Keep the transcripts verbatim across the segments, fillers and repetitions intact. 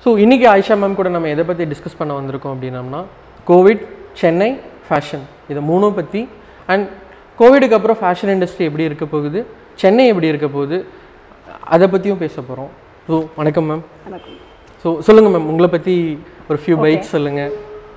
So இன்றைக்கி Ayesha ma'am கூட நம்ம எதை பற்றி டிஸ்கஸ் பண்ண வந்திருக்கோம் அப்படின்னம்னா கோவிட், சென்னை, ஃபேஷன், இதை மூணும் பற்றி. அண்ட் கோவிடுக்கு அப்புறம் ஃபேஷன் இண்டஸ்ட்ரி எப்படி இருக்க போகுது, சென்னை எப்படி இருக்க போகுது, அதை பற்றியும் பேச போகிறோம். ஸோ வணக்கம் மேம். வணக்கம். ஸோ சொல்லுங்கள் மேம், உங்களை பற்றி ஒரு ஃபியூ பைட்ஸ் சொல்லுங்கள்.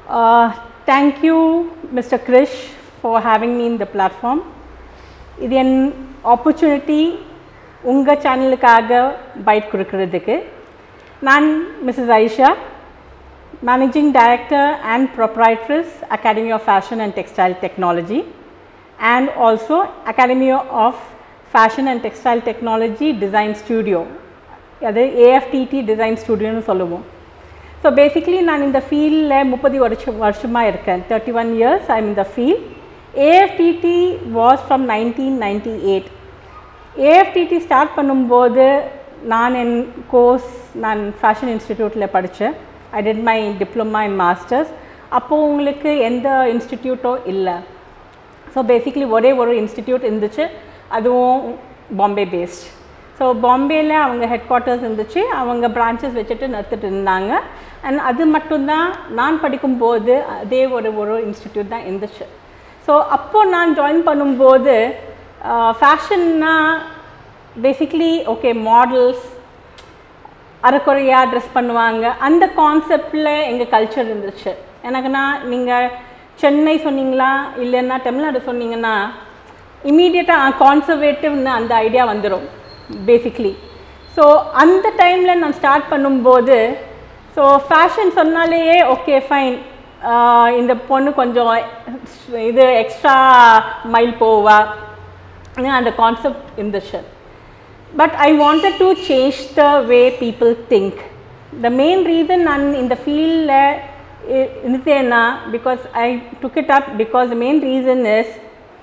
Thank you mister Krish for having me in the platform. இது என் ஆப்பர்ச்சுனிட்டி உங்கள் சேனலுக்காக பைட் கொடுக்கறதுக்கு. நான் Mrs Aisha, managing director and proprietress Academy of fashion and textile Technology and also Academy of Fashion and Textile Technology Design Studio, அது A F T T Design Studio னு சொல்லுவோம். So basically நான் இந்த ஃபீல்டில் முப்பது வருஷம் வருஷமாக இருக்கேன். Thirty one years I am இந்த field. A F T T was from nineteen ninety eight. A F T T start பண்ணும்போது நான் என் கோர்ஸ் நான் ஃபேஷன் இன்ஸ்டிடியூட்டில் படித்தேன். I did my diploma and masters. அப்போது உங்களுக்கு எந்த இன்ஸ்டிடியூட்டோ இல்லை. ஸோ பேசிக்லி ஒரே ஒரு இன்ஸ்டிடியூட் இருந்துச்சு, அதுவும் பாம்பே பேஸ்ட். ஸோ பாம்பேயில் அவங்க ஹெட் குவார்ட்டர்ஸ் இருந்துச்சு, அவங்க பிரான்ச்சஸ் வச்சுட்டு நடத்திட்டு இருந்தாங்க. அண்ட் அது மட்டும்தான் நான் படிக்கும்போது அதே ஒரு ஒரு இன்ஸ்டிடியூட் தான் இருந்துச்சு. ஸோ அப்போது நான் ஜாயின் பண்ணும்போது ஃபேஷன்னா பேசிக்லி ஓகே மாடல்ஸ் அரைக்குறையாக ட்ரெஸ் பண்ணுவாங்க, அந்த கான்செப்டில் எங்கள் கல்ச்சர் இருந்துச்சு. எனக்குன்னா நீங்கள் சென்னை சொன்னீங்களா இல்லைன்னா தமிழ்நாடு சொன்னீங்கன்னா இமீடியட்டாக கான்சர்வேட்டிவ்னு அந்த ஐடியா வந்துடும் பேசிக்லி. ஸோ அந்த டைமில் நான் ஸ்டார்ட் பண்ணும்போது ஸோ ஃபேஷன் சொன்னாலேயே ஓகே ஃபைன், இந்த பொண்ணு கொஞ்சம் இது எக்ஸ்ட்ரா மைல் போவா, அந்த கான்செப்ட் இருந்துச்சு. But I wanted to change the way people think. The main reason நான் இந்த ஃபீல்டில் இருந்தேன்னா because I took it up because the main reason is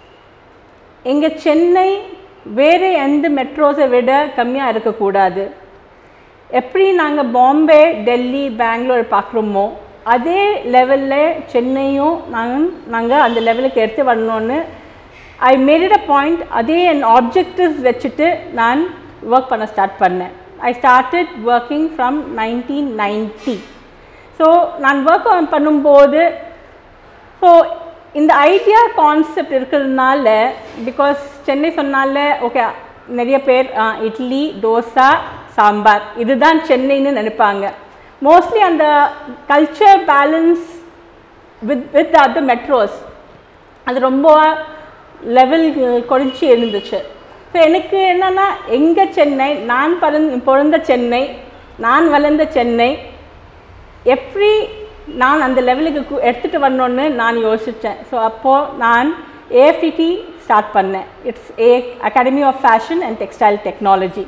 எங்கள் சென்னை வேறு எந்த மெட்ரோஸை விட கம்மியாக இருக்கக்கூடாது. எப்படி நாங்கள் பாம்பே, டெல்லி, பெங்களூர் பார்க்குறோமோ அதே லெவலில் சென்னையும் நாங்கள் நாங்கள் அந்த லெவலுக்கு எடுத்து வரணும்னு I made it a point. அதே என் ஆப்ஜெக்டிவ்ஸ் வச்சுட்டு நான் ஒர்க் பண்ண ஸ்டார்ட் பண்ணேன். I started working from nineteen ninety. So நான் ஒர்க் பண்ணும்போது ஸோ இந்த ஐடியா கான்செப்ட் இருக்கிறதுனால பிகாஸ் சென்னை சொன்னால ஓகே நிறைய பேர் இட்லி, தோசை, சாம்பார் இதுதான் சென்னைன்னு நினைப்பாங்க. மோஸ்ட்லி அந்த culture balance with with other metros அது ரொம்ப லெவல் குறைச்சி இருந்துச்சு. ஸோ எனக்கு என்னென்னா எங்கள் சென்னை, நான் பிறந்த பிறந்த சென்னை, நான் வளர்ந்த சென்னை எப்படி நான் அந்த லெவலுக்கு எடுத்துகிட்டு வரணுன்னு நான் யோசித்தேன். ஸோ அப்போது நான் A F T T start பண்ணேன். It's a academy of fashion and textile technology.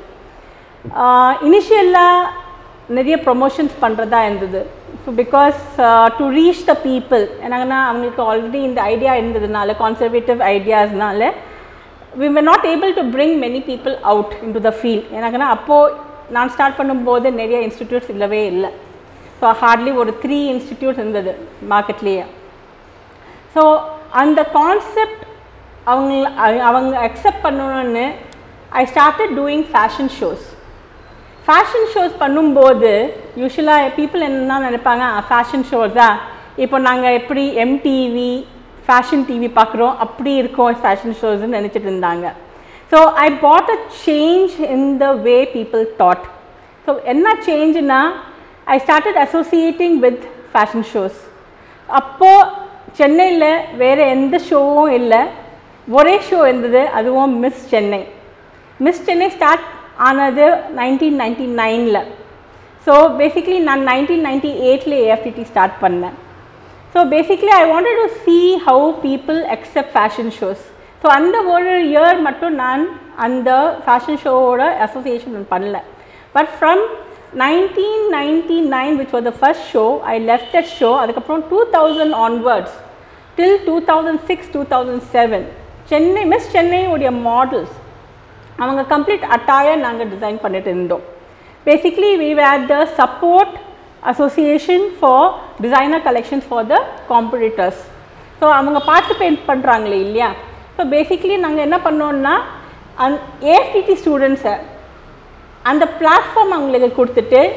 இனிஷியலாக நிறைய ப்ரொமோஷன்ஸ் பண்ணுறதா இருந்தது. So because to reach the people, என்னங்கன்னா அவங்களுக்கு ஆல்ரெடி இந்த ஐடியா இருந்ததுனால கான்சர்வேட்டிவ் ஐடியாஸ்னால we were not able to bring many people out into the field. எனக்குன்னா அப்போது நான் ஸ்டார்ட் பண்ணும்போது நிறைய இன்ஸ்டிடியூட்ஸ் இல்லவே இல்லை. ஸோ ஹார்ட்லி ஒரு த்ரீ இன்ஸ்டிடியூட்ஸ் இருந்தது மார்க்கெட்லேயே. ஸோ அந்த கான்செப்ட் அவங்க அவங்க அக்செப்ட் பண்ணணுன்னு I started doing fashion shows. Fashion shows பண்ணும்போது யூஸ்வலாக பீப்புள் என்ன நினைப்பாங்க, ஃபேஷன் ஷோஸா இப்போ நாங்கள் எப்படி எம்டிவி ஃபேஷன் டிவி பார்க்குறோம் அப்படி இருக்கோம் ஃபேஷன் ஷோஸ்ன்னு நினச்சிட்டு இருந்தாங்க. So I put a change in the way people thought. So என்ன சேஞ்சுன்னா I started associating with fashion shows. அப்போது சென்னையில் வேறு எந்த ஷோவும் இல்லை, ஒரே ஷோ இருந்தது, அதுவும் Miss Chennai. Miss Chennai start ஆனது நைன்டீன் நைன்டி நைனில். ஸோ பேசிக்லி நான் நைன்டீன் நைன்டி எயிட்டில் A F T T start பண்ணேன். So basically I wanted to see how people accept fashion shows. So அந்த ஒரு இயர் மட்டும் நான் அந்த ஃபேஷன் ஷோவோட அசோசியேஷன் பண்ணல. But from nineteen ninety-nine which was the first show, I left that show. அதுக்கப்புறம் two thousand onwards till two thousand six two thousand seven Chennai Miss Chennai உடைய models அவங்க கம்ப்ளீட் அட்டாயர் நாங்கள் டிசைன் பண்ணிட்டு இருந்தோம். Basically we were the support association for designer collections for the competitors. So அவங்க participate பண்ணுறாங்களே இல்லையா. So basically நாங்கள் என்ன பண்ணோன்னா அந் A F T T ஸ்டூடெண்ட்ஸை அந்த பிளாட்ஃபார்ம் அவங்களுக்கு கொடுத்துட்டு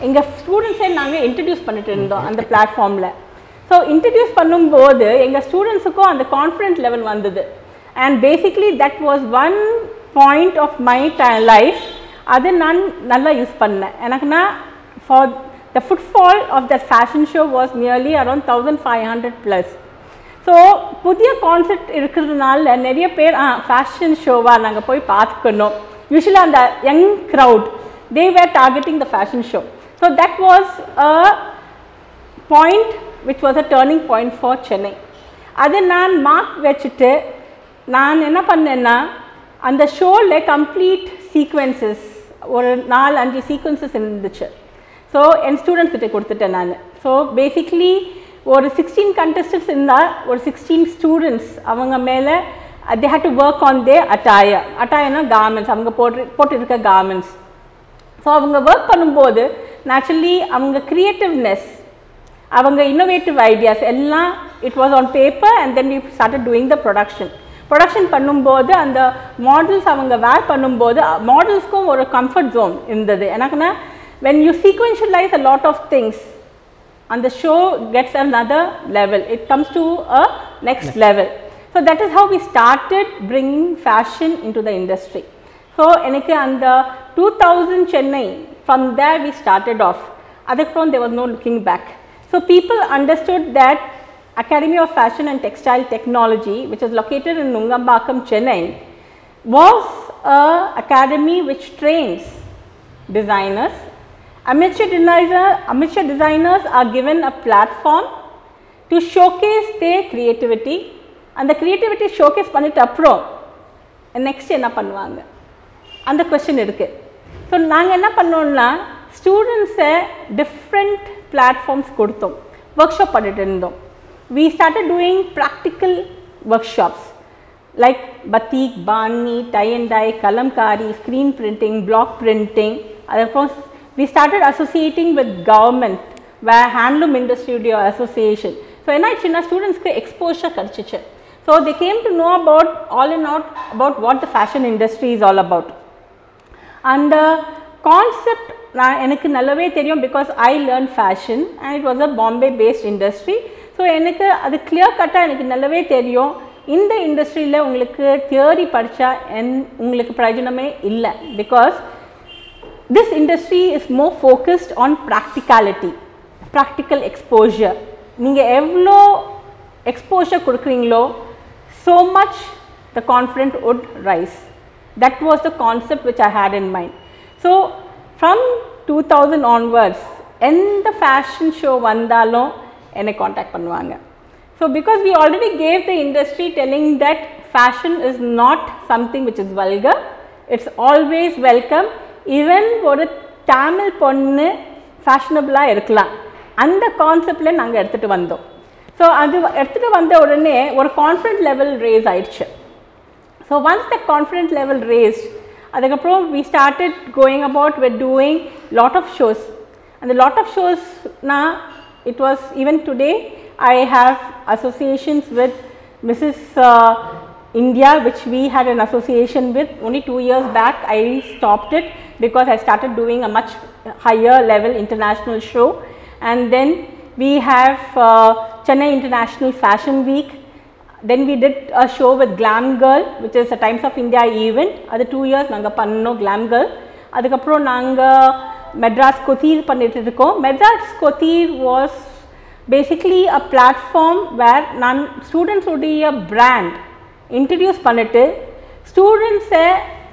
எங்கள் ஸ்டூடெண்ட்ஸே நாங்கள் இன்ட்ரடியூஸ் பண்ணிட்டு இருந்தோம் அந்த பிளாட்ஃபார்மில். ஸோ இன்ட்ரடியூஸ் பண்ணும்போது எங்கள் ஸ்டூடெண்ட்ஸுக்கும் அந்த கான்ஃபிடென்ட் லெவல் வந்தது. And basically that was one point of my life. அது நான் நல்லா யூஸ் பண்ணேன். எனக்குன்னா for the footfall of that fashion show was nearly around thousand five hundred plus. So புதிய கான்செப்ட் இருக்கிறதுனால நிறைய பேர் ஆ ஃபேஷன் ஷோவாக நாங்கள் போய் பார்த்துக்கணும். யூஸ்வலாக அந்த young crowd they were targeting the fashion show. So that was a point which was a turning point for Chennai. அது நான் மார்க் வச்சுட்டு நான் என்ன பண்ணேன்னா அந்த ஷோவில் கம்ப்ளீட் சீக்வன்சஸ் ஒரு நாலு அஞ்சு சீக்வன்சஸ் இருந்துச்சு. ஸோ என் ஸ்டூடெண்ட்ஸ் கிட்டே கொடுத்துட்டேன் நான். ஸோ பேசிக்லி ஒரு சிக்ஸ்டீன் கண்டஸ்டன்ஸ் இருந்தால் ஒரு சிக்ஸ்டீன் ஸ்டூடெண்ட்ஸ் அவங்க மேலே they had to work on their attire. attire garments அவங்க போட்டு போட்டிருக்க garments. ஸோ அவங்க ஒர்க் பண்ணும்போது நேச்சுரலி அவங்க க்ரியேட்டிவ்னஸ் அவங்க இன்னோவேட்டிவ் ஐடியாஸ் எல்லாம் it was on paper and then we started doing the production. Production பண்ணும்போது அந்த மாடல்ஸ் அவங்க வேர் பண்ணும்போது மாடல்ஸ்க்கும் ஒரு கம்ஃபர்ட் ஜோன் இருந்தது. எனக்குன்னா when you sequentialize a lot of things and the show gets another level, it comes to a next level. So that is how we started bringing fashion into the industry. So எனக்கு அந்த two thousand Chennai, from there we started off. Adakaprom there was no looking back. So people understood that Academy of Fashion and Textile Technology, which is located in Nungambakkam, Chennai, was a academy which trains designers. Amateur designer, amateur designers are given a platform to showcase their creativity, and the creativity showcase பண்ணிட்டு அப்புறம் next என்ன பண்ணுவாங்க அந்த question இருக்குது. So நாங்கள் என்ன பண்ணோம்னா ஸ்டூடெண்ட்ஸை டிஃப்ரெண்ட் பிளாட்ஃபார்ம்ஸ் கொடுத்தோம், ஒர்க் ஷாப் பண்ணிட்டு இருந்தோம். we started doing practical workshops like batik, bani, tie and dye, kalamkari, screen printing, block printing. அதுக்கப்புறம் we started associating with government where handloom industry association. So என்ன ஆச்சுன்னா ஸ்டூடெண்ட்ஸ்க்கு எக்ஸ்போஷர் கிடச்சிச்சு. So they came to know about all in all about what the fashion industry is all about. அந்த concept நான் எனக்கு நல்லாவே தெரியும் because I learn fashion and it was a Bombay based industry. So எனக்கு அது கிளியர் கட்டாக எனக்கு நல்லாவே தெரியும் இந்த இண்டஸ்ட்ரியில் உங்களுக்கு தியரி படித்தா என் உங்களுக்கு பிரயோஜனமே இல்லை. Because this industry is more focused on practicality, practical exposure. நீங்கள் எவ்வளோ எக்ஸ்போஷர் கொடுக்குறீங்களோ so much the confidence would rise. That was the concept which I had in mind. So from two thousand onwards எந்த fashion show வந்தாலும் என்னை contact பண்ணுவாங்க. So because we already gave the industry telling that fashion is not something which is vulgar, it's always welcome. Even ஒரு தமிழ் பொண்ணு ஃபேஷனபிளாக இருக்கலாம் அந்த கான்செப்டில் நாங்கள் எடுத்துகிட்டு வந்தோம். ஸோ அது எடுத்துகிட்டு வந்த உடனே ஒரு கான்ஃபிடென்ட் லெவல் ரேஸ் ஆயிடுச்சு. So once the confident level raised அதுக்கப்புறம் we started going about with doing lot of shows. அந்த லாட் ஆஃப் ஷோஸ்னா it was even today I have associations with Mrs India, which we had an association with. Only two years back I stopped it because I started doing a much higher level international show. And then we have uh, Chennai International Fashion Week. Then we did a show with Glam Girl, which is a Times of India event. Adu two years naanga pannom Glam Girl. Adukapro naanga Madras Kothir pannittu irukom. Madras Kothir was basically a platform where non students would be a brand introduce பண்ணிட்டு ஸ்டூடெண்ட்ஸை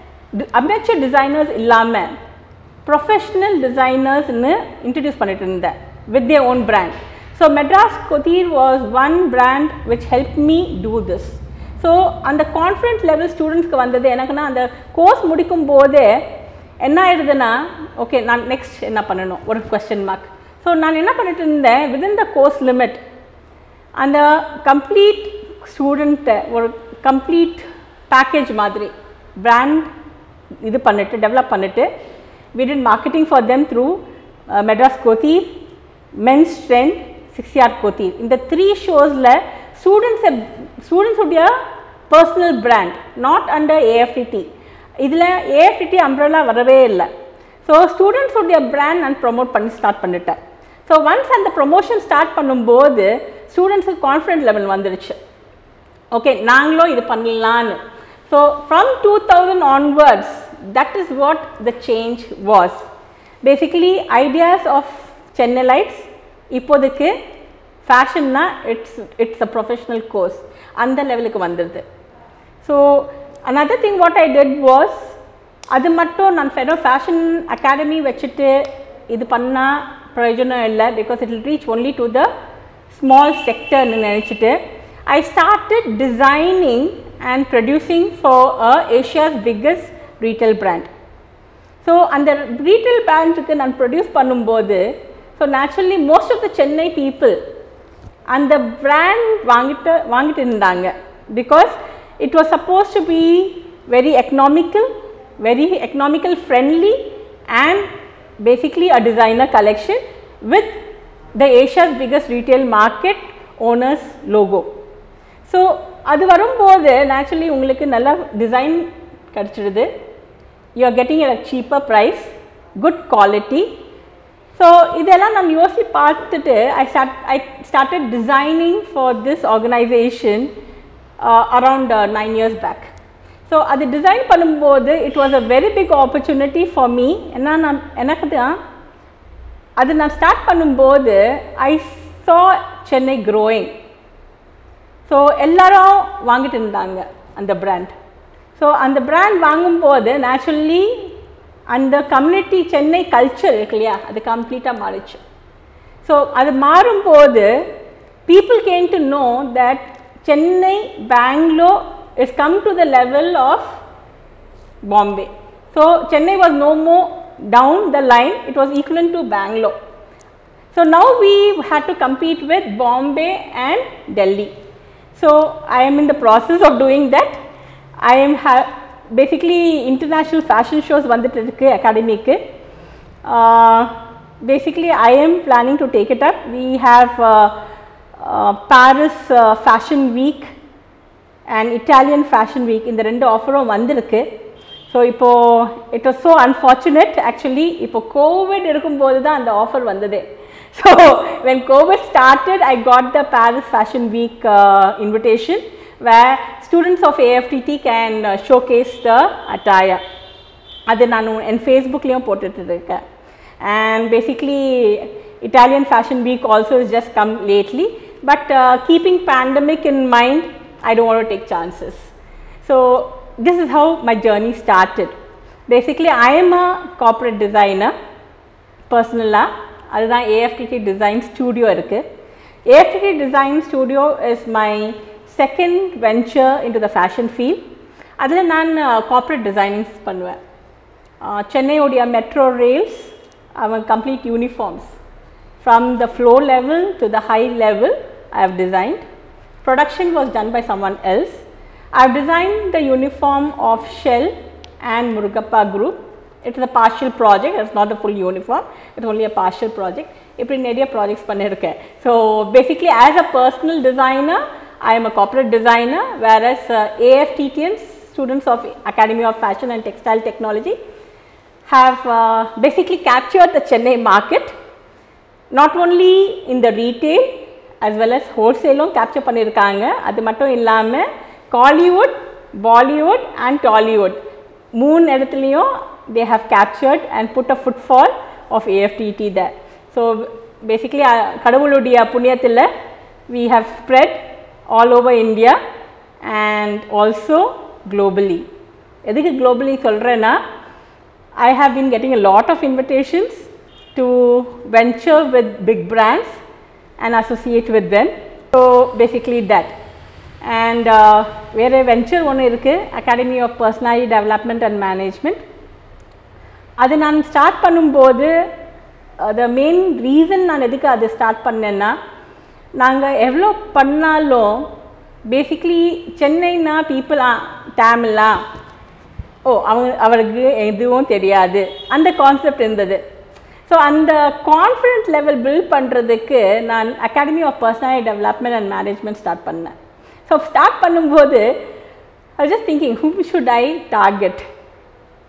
amateur designers இல்லாமல் professional designers ன்னு introduce பண்ணிட்டு இருந்தேன் with their own brand. So Madras Kothir was one brand which helped me do this. So அந்த confident level ஸ்டூடெண்ட்ஸ்க்கு வந்தது எனக்குன்னா அந்த கோர்ஸ் முடிக்கும் போதே என்ன ஆயிடுதுன்னா ஓகே நான் நெக்ஸ்ட் என்ன பண்ணணும் ஒரு கொஸ்டின் மார்க். ஸோ நான் என்ன பண்ணிட்டு இருந்தேன் within the course limit அந்த கம்ப்ளீட் ஸ்டூடெண்ட்டை ஒரு கம்ப்ளீட் பேக்கேஜ் மாதிரி பிராண்ட் இது பண்ணிட்டு டெவலப் பண்ணிட்டு we did marketing for them through uh, Madras Kothir, Men's Trend, six yard Kothir. இந்த த்ரீ ஷோஸில் ஸ்டூடெண்ட்ஸ் ஸ்டூடெண்ட்ஸ் உடைய personal brand not under A F T T. இதில் A F T T umbrella வரவே இல்லை. So ஸ்டூடெண்ட்ஸுடைய brand நான் promote பண்ணி start பண்ணிட்டேன். ஸோ ஒன்ஸ் அந்த ப்ரொமோஷன் ஸ்டார்ட் பண்ணும்போது ஸ்டூடெண்ட்ஸுக்கு கான்ஃபிடென்ட் லெவல் வந்துடுச்சு. ஓகே, நாங்களும் இது பண்ணலான்னு. So from two thousand onwards that is what the change was. Basically ideas of Chennaiites இப்போதைக்கு ஃபேஷன்னா it's it's a professional course அந்த லெவலுக்கு வந்துடுது. So another thing what I did was, அது மட்டும் நான் ஃபெடோ ஃபேஷன் அகாடமி வச்சுட்டு இது பண்ணால் பிரயோஜனம் இல்லை, because it will reach only to the small செக்டர்னு நினச்சிட்டு I started designing and producing for uh, Asia's biggest retail brand. So அந்த retail brandக்கு நான் ப்ரொடியூஸ் பண்ணும்போது, so naturally most of the Chennai people அந்த பிராண்ட் வாங்கிட்டு வாங்கிட்டு இருந்தாங்க. Because it was suppose to be very economical, very economical friendly and basically a designer collection with the Asia's biggest retail market owners logo. So அது வரும்போது naturally உங்களுக்கு நல்லா design கிடச்சிடுது. You are getting at a cheaper price, good quality. So இதெல்லாம் நான் யோசி பார்த்துட்டு I start I started designing for this organisation around nine years back. So அது டிசைன் பண்ணும்போது it was a very big opportunity for me. ஏன்னா நான் எனக்கு தான் அது நான் ஸ்டார்ட் பண்ணும்போது ஐ சா சென்னை க்ரோயிங். ஸோ எல்லாரும் வாங்கிட்டு இருந்தாங்க அந்த பிராண்ட். ஸோ அந்த பிராண்ட் வாங்கும்போது நேச்சுரலி அந்த கம்யூனிட்டி சென்னை கல்ச்சர் இருக்கு இல்லையா, அது கம்ப்ளீட்டாக மாறிச்சு. ஸோ அது மாறும்போது people came to know that Chennai Bangalore is come to the level of Bombay. So Chennai was no more down the line, it was equivalent to Bangalore. So now we had to compete with Bombay and Delhi. So I am in the process of doing that. I am ha- basically international fashion shows வந்துட்டு இருக்கு அகாடமிக்கு. Uh, basically I am planning to take it up. We have uh, uh, Paris uh, Fashion Week and Italian Fashion Week. இந்த ரெண்டு ஆஃபரும் வந்திருக்கு. So இப்போது it was so unfortunate actually இப்போ Covid இருக்கும்போது தான் அந்த ஆஃபர் வந்தது. So when COVID started, I got the Paris Fashion Week uh, invitation where students of A F T T can uh, showcase the attire. Adu nanu en Facebook liyum pottittirukken. And basically Italian Fashion Week also has just come lately, but uh, keeping pandemic in mind, I don't want to take chances. So this is how my journey started. Basically I am a corporate designer personally. அதுதான் A F T T design studio இருக்குது. A F T T design studio is my second venture into the fashion field. அதில் நான் corporate designings பண்ணுவேன். சென்னையோடைய metro rails அவங்க complete uniforms from the floor level to the high level I have designed. Production was done by some one else. I have designed the uniform of Shell and Murugappa group. It is a partial project, it's not a full uniform, it's only a partial project. இப்படி நிறைய projects பண்ணியிருக்கேன். So basically as a personal designer I am a corporate designer, whereas uh, A F T T Ns, students of Academy of Fashion and Textile Technology, have uh, basically captured the Chennai market, not only in the retail as well as wholesale capture பண்ணியிருக்காங்க. அது மட்டும் இல்லாமல் Collywood, Bollywood and Tollywood மூணு இடத்துலையும் they have captured and put a footfall of A F T T there. So basically கடவுளுடைய புண்ணியத்தில் we have spread all over India and also globally. எதுக்கு globally சொல்கிறேன்னா, I have been getting a lot of invitations to venture with big brands and associate with them. So basically that. And uh, வேறு venture ஒன்று இருக்குது, Academy of Personality Development and Management. அது நான் start பண்ணும்போது த main reason நான் எதுக்கு அது start பண்ணேன்னா, நாங்கள் எவ்வளோ பண்ணாலும் பேசிக்லி சென்னைனா பீப்புள் ஆ தமிழா ஓ அவங்க அவருக்கு எதுவும் தெரியாது அந்த கான்செப்ட் இருந்தது. ஸோ அந்த கான்ஃபிடென்ட் லெவல் பில்ட் பண்ணுறதுக்கு நான் academy of personality development and management start பண்ணேன். ஸோ ஸ்டார்ட் பண்ணும்போது I was just thinking who should I target,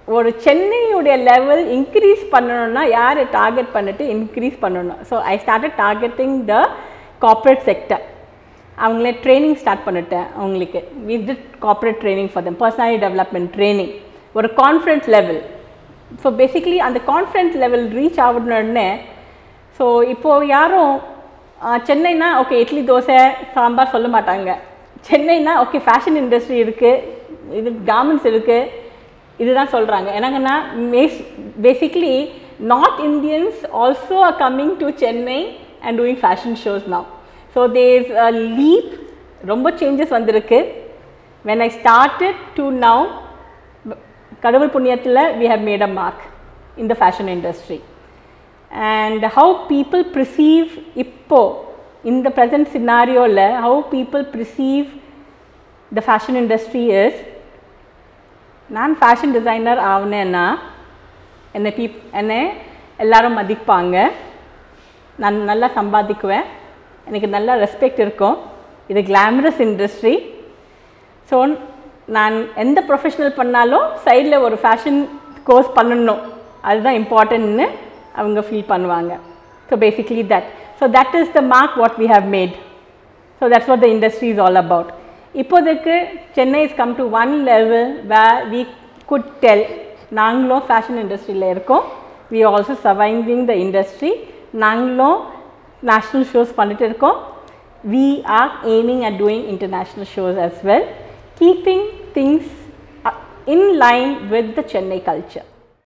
ஒரு சென்னையுடைய லெவல் இன்க்ரீஸ் பண்ணணும்னா யாரை டார்கெட் பண்ணிட்டு இன்க்ரீஸ் பண்ணணும். So I started targeting the corporate sector. அவங்களே ட்ரைனிங் ஸ்டார்ட் பண்ணிட்டேன் அவங்களுக்கு. We did corporate training for them, personality development training, ஒரு கான்ஃபிடன்ஸ் லெவல். ஸோ பேசிக்கலி அந்த கான்ஃபிடன்ஸ் லெவல் ரீச் ஆகணுன்னே, ஸோ இப்போது யாரும் சென்னைனா ஓகே இட்லி தோசை சாம்பார் சொல்ல மாட்டாங்க. சென்னைனா ஓகே ஃபேஷன் இண்டஸ்ட்ரி இருக்குது, இது கார்மெண்ட்ஸ் இருக்குது, இதுதான் சொல்கிறாங்க. என்னங்கன்னா மேஸ் basically north Indians also are coming to Chennai and doing fashion shows now. So there is a leap, ரொம்ப சேஞ்சஸ் வந்திருக்கு. When I started to now, கடவுள் புண்ணியத்தில் we have made a mark in the fashion industry. And how people perceive இப்போ in the present scenario la, how people perceive the fashion industry is, நான் fashion designer ஆகுனேன்னா என்னை பீப் என்னை எல்லாரும் மதிப்பாங்க, நான் நல்லா சம்பாதிக்குவேன், எனக்கு நல்லா ரெஸ்பெக்ட் இருக்கும், இது கிளாமரஸ் இண்டஸ்ட்ரி. ஸோ நான் எந்த ப்ரொஃபஷனல் பண்ணாலும் சைடில் ஒரு ஃபேஷன் கோர்ஸ் பண்ணணும், அதுதான் இம்பார்ட்டன்ட்னு அவங்க ஃபீல் பண்ணுவாங்க. So basically that so that is the mark what we have made. So that's what the industry is all about. இப்போதைக்கு Chennai is come to one level where we could tell நாங்களும் fashion இண்டஸ்ட்ரியில் இருக்கோம், we are also surviving the industry, நாங்களும் national shows பண்ணிட்டு இருக்கோம், we are aiming at doing international shows as well, keeping things in line with the Chennai culture.